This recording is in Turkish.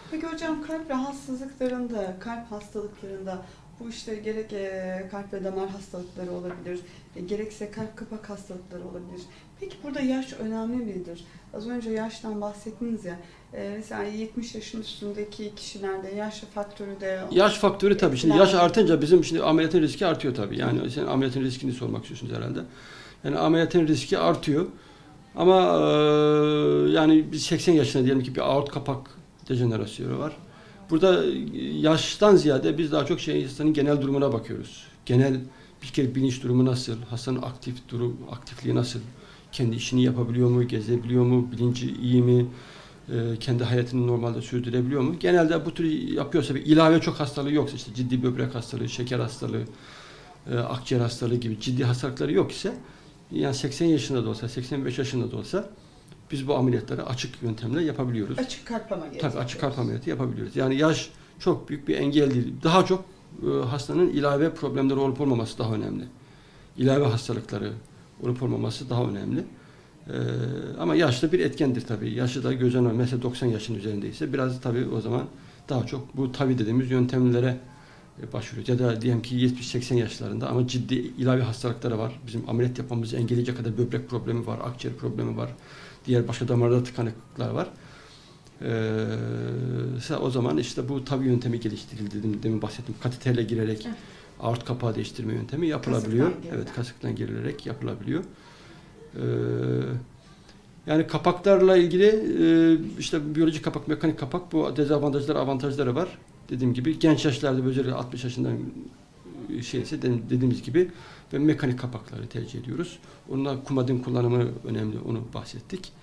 Peki hocam kalp rahatsızlıklarında, kalp hastalıklarında bu işte gerek kalp ve damar hastalıkları olabilir, gerekse kalp kapak hastalıkları olabilir. Peki burada yaş önemli midir? Az önce yaştan bahsettiniz ya. Mesela 70 yaşın üstündeki kişilerde yaş faktörü de Yaş faktörü tabii. Şimdi etkiler yaş mi? artınca bizim şimdi ameliyatın riski artıyor tabii. Yani sen ameliyatın riskini sormak istiyorsunuz herhalde. Yani ameliyatın riski artıyor. Ama yani biz 80 yaşında diyelim ki bir aort kapak dejenerasyonu var. Burada yaştan ziyade biz daha çok hastanın genel durumuna bakıyoruz. Genel bir kere bilinç durumu nasıl, hastanın aktifliği nasıl, kendi işini yapabiliyor mu, gezebiliyor mu, bilinci iyi mi, kendi hayatını normalde sürdürebiliyor mu? Genelde bu tür yapıyorsa bir ilave çok hastalığı yoksa işte ciddi böbrek hastalığı, şeker hastalığı, akciğer hastalığı gibi ciddi hastalıkları yok ise yani 80 yaşında da olsa, 85 yaşında da olsa biz bu ameliyatları açık yöntemle yapabiliyoruz. Açık kalp ameliyatı Tabii açık kalp yapıyoruz. ameliyatı yapabiliyoruz. Yani yaş çok büyük bir engel değil. Daha çok hastanın ilave problemleri olup olmaması daha önemli. İlave hastalıkları olup olmaması daha önemli. Ama yaş da bir etkendir tabii. Yaşı da göz önüne mesela 90 yaşın üzerindeyse biraz tabii o zaman daha çok bu tabii dediğimiz yöntemlere başvuruyoruz. Ya da diyelim ki 70-80 yaşlarında ama ciddi ilave hastalıkları var. Bizim ameliyat yapmamızı engelleyecek kadar böbrek problemi var, akciğer problemi var. Diğer başka damarda tıkanıklıklar var. O zaman işte bu tabii yöntemi geliştirildi. Demin bahsettim. Kateterle girerek aort kapağı değiştirme yöntemi yapılabiliyor. Evet, kasıktan girilerek yapılabiliyor. Ee, Yani kapaklarla ilgili işte biyolojik kapak, mekanik kapak bu dezavantajları, avantajları var. Dediğim gibi genç yaşlarda özellikle 60 yaşından şeyse dediğimiz gibi ve mekanik kapakları tercih ediyoruz. Onunla kumadın kullanımı önemli, onu bahsettik.